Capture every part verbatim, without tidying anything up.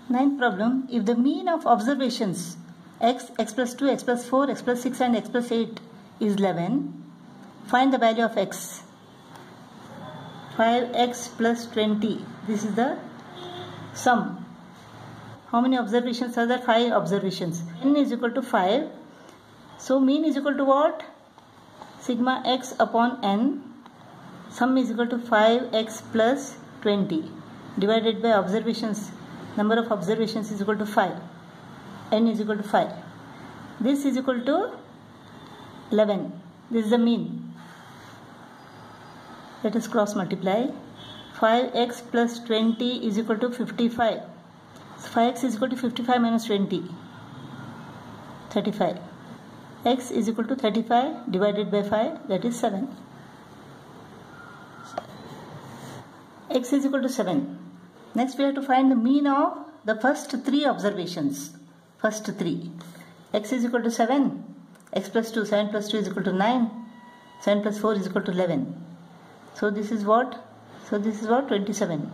Ninth problem, if the mean of observations x, x plus two, x plus four, x plus six and x plus eight is eleven, find the value of x. five x plus twenty, this is the sum. How many observations are there? five observations. N is equal to five. So mean is equal to what? Sigma x upon n. Sum is equal to five x plus twenty divided by observations. Number of observations is equal to five. N is equal to five. This is equal to eleven. This is the mean. Let us cross multiply. five x plus twenty is equal to fifty-five. So five x is equal to fifty-five minus twenty. thirty-five. X is equal to thirty-five divided by five, that is seven. X is equal to seven. Next we have to find the mean of the first three observations. First three. X is equal to seven. X plus two. seven plus two is equal to nine. seven plus four is equal to eleven. So this is what? So this is what? twenty-seven.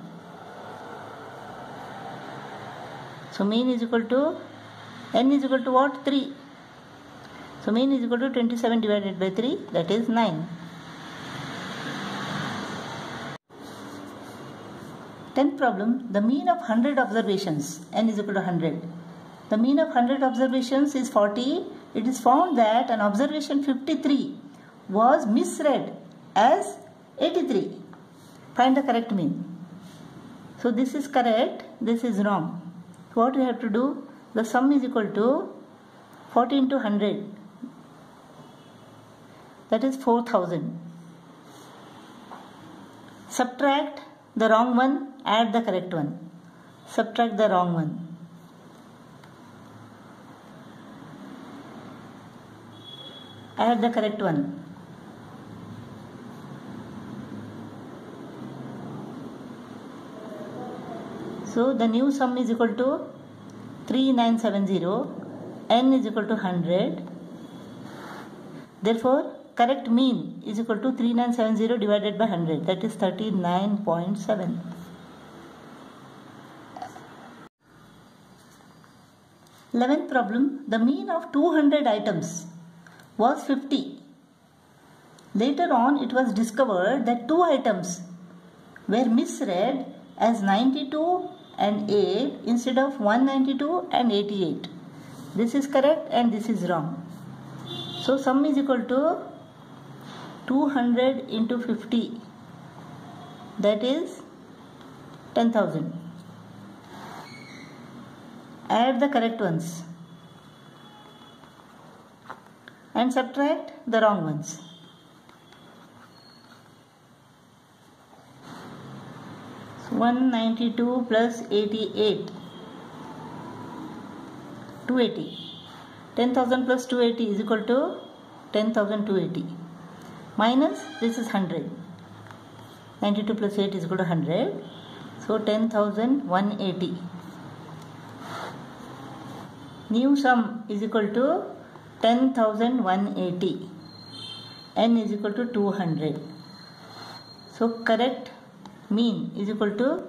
So mean is equal to, n is equal to what? three. So mean is equal to twenty-seven divided by three, that is nine. Tenth problem, the mean of one hundred observations, n is equal to one hundred. The mean of one hundred observations is forty. It is found that an observation fifty-three was misread as eighty-three. Find the correct mean. So this is correct, this is wrong. So what we have to do? The sum is equal to forty into one hundred. That is four thousand. Subtract the wrong one, add the correct one. Subtract the wrong one. Add the correct one. So the new sum is equal to three thousand nine hundred seventy. N is equal to one hundred. Therefore, correct mean is equal to three thousand nine hundred seventy divided by one hundred. That is thirty-nine point seven. Eleventh problem. The mean of two hundred items was fifty. Later on, it was discovered that two items were misread as ninety-two and eight instead of one hundred ninety-two and eighty-eight. This is correct and this is wrong. So sum is equal to two hundred into fifty, that is ten thousand. Add the correct ones and subtract the wrong ones. So one hundred ninety-two plus eighty-eight, two hundred eighty. ten thousand plus two hundred eighty is equal to ten thousand two hundred eighty. Minus this is one hundred. ninety-two plus eight is equal to one hundred. So ten thousand one hundred eighty. New sum is equal to ten thousand one hundred eighty. N is equal to two hundred. So correct mean is equal to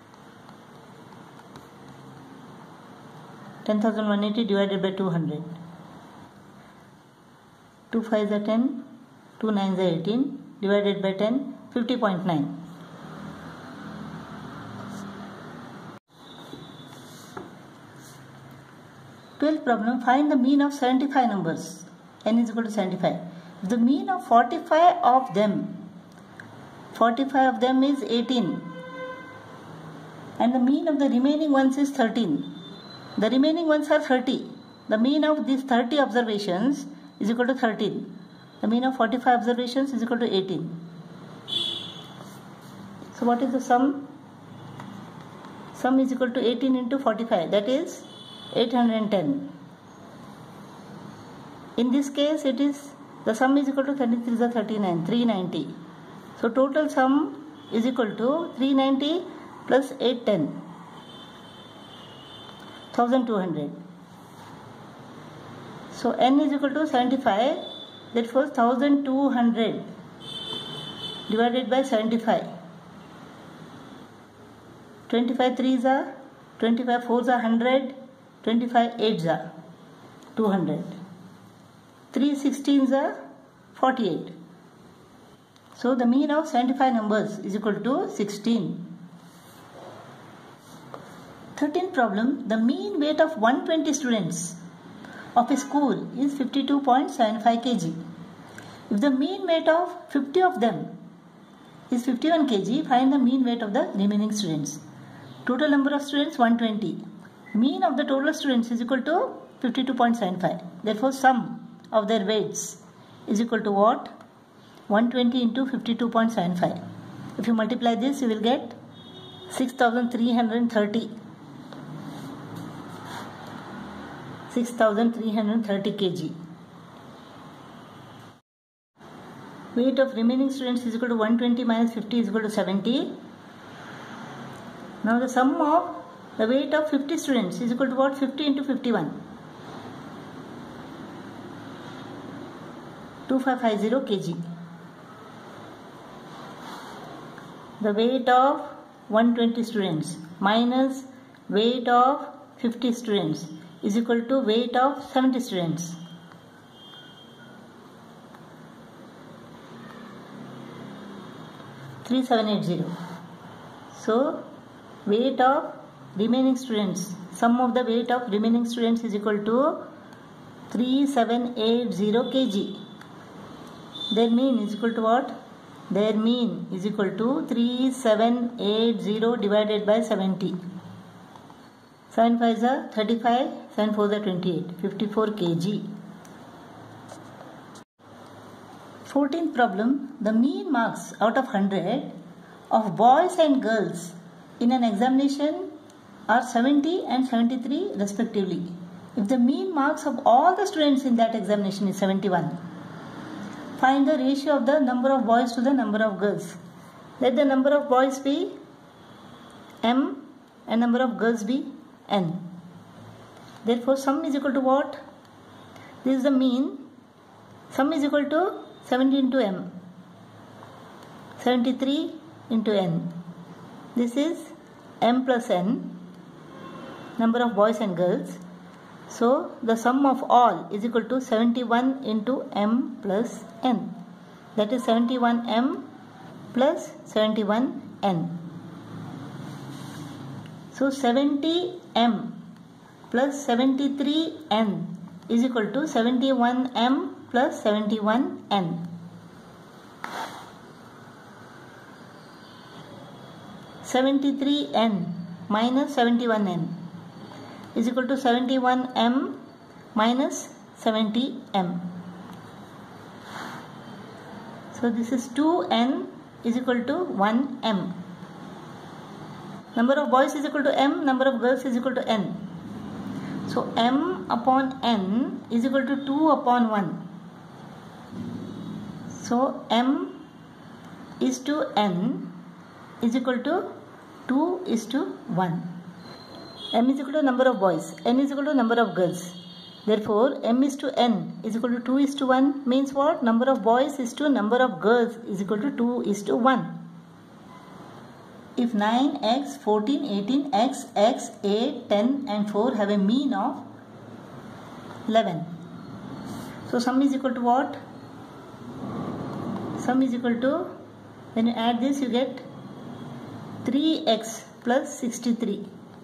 ten thousand one hundred eighty divided by two hundred. two fives are ten. two nines are eighteen. Divided by ten, fifty point nine. Twelfth problem, find the mean of seventy-five numbers. N is equal to seventy-five. If the mean of forty-five of them, forty-five of them is eighteen. And the mean of the remaining ones is thirteen. The remaining ones are thirty. The mean of these thirty observations is equal to thirteen. The mean of forty-five observations is equal to eighteen. So what is the sum? Sum is equal to eighteen into forty-five, that is eight hundred ten. In this case, it is the sum is equal to thirty-three is thirty-nine, three hundred ninety. So total sum is equal to three hundred ninety plus eight hundred ten, one thousand two hundred. So n is equal to seventy-five, that was one thousand two hundred divided by seventy-five. twenty-five threes are twenty-five fours are one hundred, twenty-five eights are two hundred. three sixteens are forty-eight. So the mean of seventy-five numbers is equal to sixteen. thirteenth problem. The mean weight of one hundred twenty students of a school is fifty-two point seven five kilograms. If the mean weight of fifty of them is fifty-one kilograms, find the mean weight of the remaining students. Total number of students one hundred twenty. Mean of the total students is equal to fifty-two point seven five. Therefore, sum of their weights is equal to what? one hundred twenty into fifty-two point seven five. If you multiply this, you will get six thousand three hundred thirty. six thousand three hundred thirty kilograms. Weight of remaining students is equal to one hundred twenty minus fifty is equal to seventy. Now the sum of the weight of fifty students is equal to what? fifty into fifty-one. two thousand five hundred fifty kilograms. The weight of one hundred twenty students minus weight of fifty students is equal to weight of seventy students. three thousand seven hundred eighty. So weight of remaining students, sum of the weight of remaining students is equal to three thousand seven hundred eighty kilograms. Their mean is equal to what? Their mean is equal to three thousand seven hundred eighty divided by seventy. seven fives are thirty-five, seven fours are twenty-eight, fifty-four kilograms. fourteenth problem. The mean marks out of one hundred of boys and girls in an examination are seventy and seventy-three respectively. If the mean marks of all the students in that examination is seventy-one, find the ratio of the number of boys to the number of girls. Let the number of boys be m and number of girls be n. Therefore, sum is equal to what? This is the mean. Sum is equal to seventy into m. seventy-three into n. This is m plus n, number of boys and girls. So, the sum of all is equal to seventy-one into m plus n. That is seventy-one m plus seventy-one n. So, seventy m plus seventy-three n is equal to seventy-one m plus seventy-one n. seventy-three n minus seventy-one n is equal to seventy-one m minus seventy m. So this is two n is equal to one m. Number of boys is equal to m, number of girls is equal to n. So m upon n is equal to two upon one. So m is to n is equal to two is to one. M is equal to number of boys, n is equal to number of girls. Therefore, m is to n is equal to two is to one means what? Number of boys is to number of girls is equal to two is to one. If nine, x, fourteen, eighteen, x, x, eight, ten and four have a mean of eleven. So, sum is equal to what? Sum is equal to, when you add this you get three x plus sixty-three.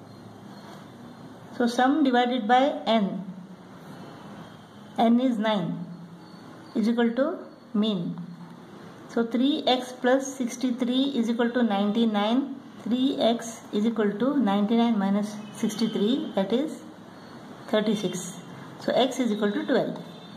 So sum divided by n, n is nine, is equal to mean. So three x plus sixty-three is equal to ninety-nine. three x is equal to ninety-nine minus sixty-three, that is thirty-six. So x is equal to twelve.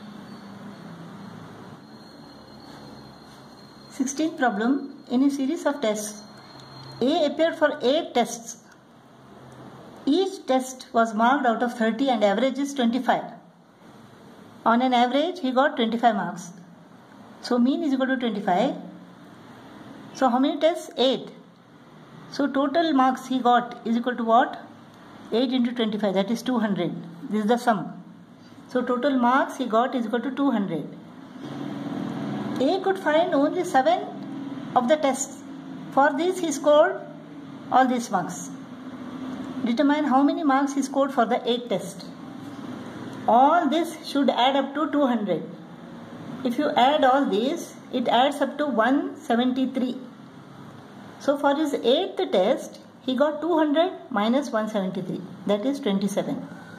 sixteenth problem. In a series of tests, A appeared for eight tests. Each test was marked out of thirty and average is twenty-five. On an average, he got twenty-five marks. So mean is equal to twenty-five. So how many tests? eight. So total marks he got is equal to what? eight into twenty-five, that is two hundred. This is the sum. So total marks he got is equal to two hundred. A could find only seven of the tests. For this he scored all these marks. determine how many marks he scored for the eighth test. All this should add up to two hundred. If you add all this, it adds up to one hundred seventy-three. So for his eighth test, he got two hundred minus one hundred seventy-three, that is twenty-seven.